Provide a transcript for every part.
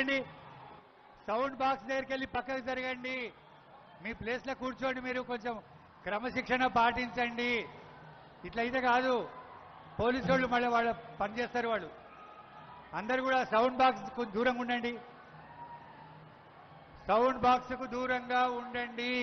జరగండి. Sound box దగ్గరికి వెళ్ళి పక్కకు జరగండి. మీ ప్లేస్లో కూర్చోండి. మీరు కొంచెం క్రమశిక్షణ పాటించండి. ఇట్లా అయితే కాదు, పోలీసు వాళ్ళు మళ్ళీ వాళ్ళ పని చేస్తారు. వాళ్ళు అందరూ కూడా సౌండ్ బాక్స్కు దూరంగా ఉండండి. సౌండ్ బాక్స్కు దూరంగా ఉండండి.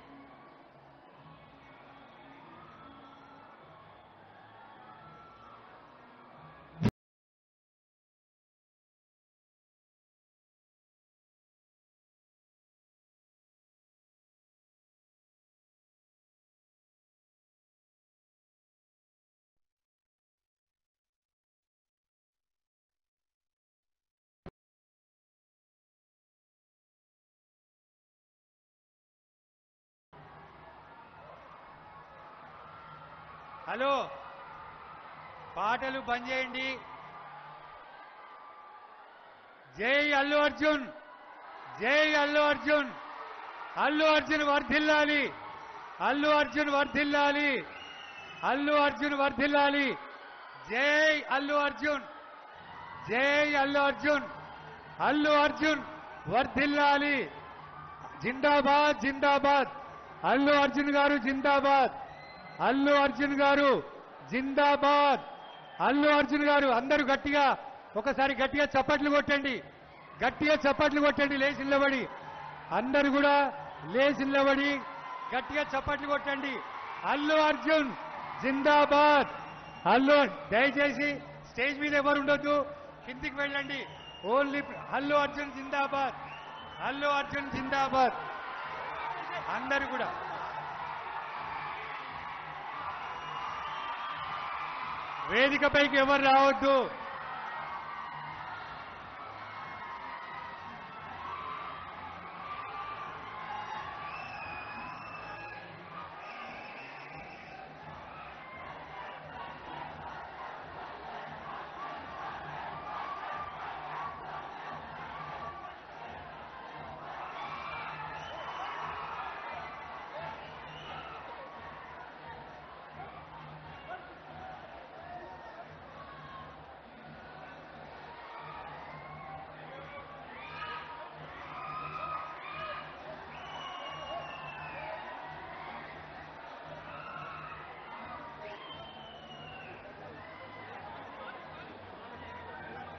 హలో, పాటలు బంద్ చేయండి. జై అల్లు అర్జున్, జై అల్లు అర్జున్, అల్లు అర్జున్ వర్ధిల్లాలి, అల్లు అర్జున్ వర్ధిల్లాలి, అల్లు అర్జున్ వర్ధిల్లాలి. జై అల్లు అర్జున్, జై అల్లు అర్జున్, అల్లు అర్జున్ వర్ధిల్లాలి. జిందాబాద్, జిందాబాద్. అల్లు అర్జున్ గారు జిందాబాద్, అల్లు అర్జున్ గారు జిందాబాద్, అల్లు అర్జున్ గారు. అందరూ గట్టిగా ఒకసారి గట్టిగా చప్పట్లు కొట్టండి, గట్టిగా చప్పట్లు కొట్టండి. లేచి నిలబడి అందరూ కూడా లేచి నిలబడి గట్టిగా చప్పట్లు కొట్టండి. అల్లు అర్జున్ జిందాబాద్. అల్లు, దయచేసి స్టేజ్ మీద ఎవరు ఉండొద్దు, కిందికి వెళ్ళండి. ఓన్లీ అల్లు అర్జున్ జిందాబాద్, అల్లు అర్జున్ జిందాబాద్. అందరూ కూడా వేదికపైకి ఎవరు రావద్దు.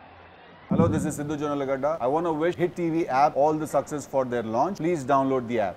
Hello, this is Sidhu Jonalagadda. I want to wish Hit TV app all the success for their launch. Please download the app.